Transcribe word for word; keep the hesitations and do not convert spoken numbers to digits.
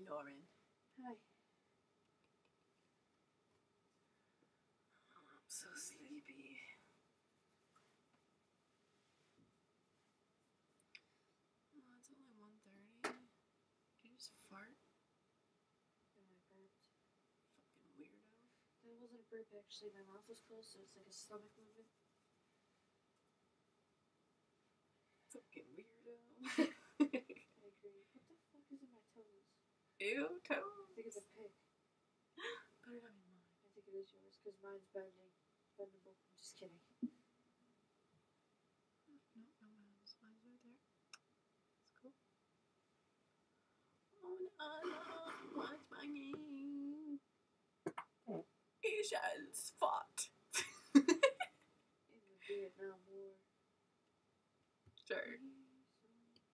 Lauren. Hi. Oh, I'm so sleepy. Oh, it's only one thirty. Did you just fart? Yeah, I burped. Fucking weirdo. That wasn't a burp, actually. My mouth was closed, so it's like a stomach movement. Fucking weirdo. I agree. What the fuck is in my toes? Ew, I toes. think it's a pick. Put it on your mind. I think it is yours, because mine's bending. Bendable. I'm just kidding. No, no, mine's, mine's right there. It's cool. Oh no, no. What's my name? Asians fought. In the Vietnam War. Sure.